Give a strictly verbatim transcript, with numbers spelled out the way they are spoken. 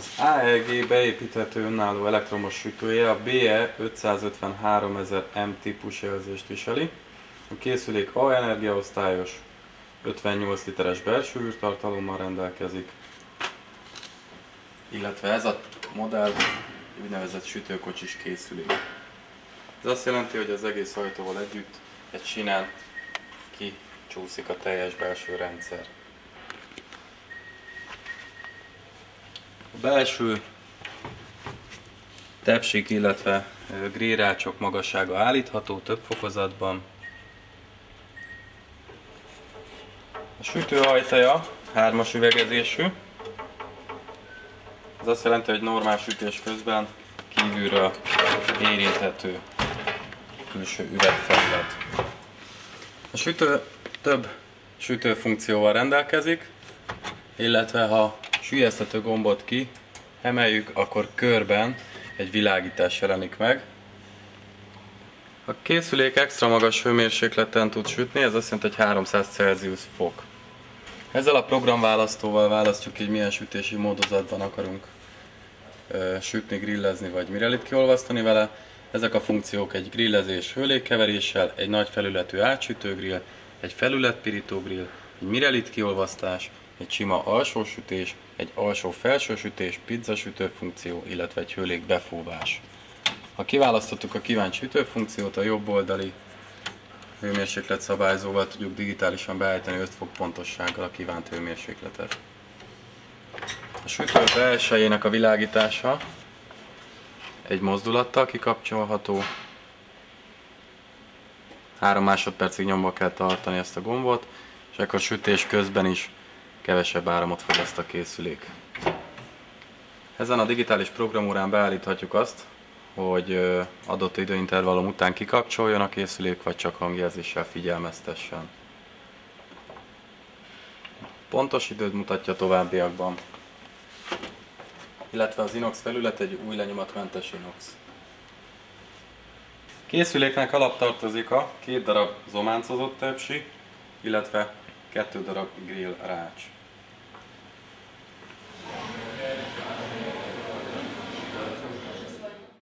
Az á e gé beépíthető önálló elektromos sütője a bé e ötszázötvenháromezer em típus jelzést viseli. A készülék A energiaosztályos, ötvennyolc literes belső űrtartalommal rendelkezik, illetve ez a modell úgynevezett sütőkocsis készülék. Ez azt jelenti, hogy az egész ajtóval együtt egy sinen kicsúszik a teljes belső rendszer. A belső tepsik, illetve grillrácsok magassága állítható több fokozatban. A sütő ajtaja hármas üvegezésű. Ez azt jelenti, hogy normál sütés közben kívülről érinthető külső üvegfelület. A sütő több sütőfunkcióval rendelkezik, illetve ha süllyeszthető gombot ki emeljük, akkor körben egy világítás jelenik meg. A készülék extra magas hőmérsékleten tud sütni, ez azt jelenti, hogy háromszáz Celsius fok. Ezzel a programválasztóval választjuk, hogy milyen sütési módozatban akarunk ö, sütni, grillezni vagy mirelit kiolvasztani vele. Ezek a funkciók egy grillezés hőlégkeveréssel, egy nagy felületű átsütőgrill, egy felületpirítógrill, egy mirelit kiolvasztás, egy sima alsósütés, egy alsó-felsősütés, pizzasütő funkció, illetve egy hőlég befúvás. Ha kiválasztottuk a kívánt sütőfunkciót, a jobb oldali hőmérséklet szabályzóval tudjuk digitálisan beállítani öt fok pontossággal a kívánt hőmérsékletet. A sütő belsejének a világítása egy mozdulattal kikapcsolható. három másodpercig nyomva kell tartani ezt a gombot, és akkor a sütés közben is kevesebb áramot fogyaszt a készülék. Ezen a digitális programórán beállíthatjuk azt, hogy adott időintervallum után kikapcsoljon a készülék, vagy csak hangjelzéssel figyelmeztessen. Pontos időt mutatja továbbiakban, illetve az inox felület egy új lenyomatmentes inox. Készüléknek alaptartozik a két darab zománcozott tepsi, illetve kettő darab grill rács.